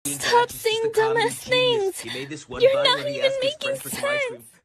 Stop saying dumbass things! You're not even making sense!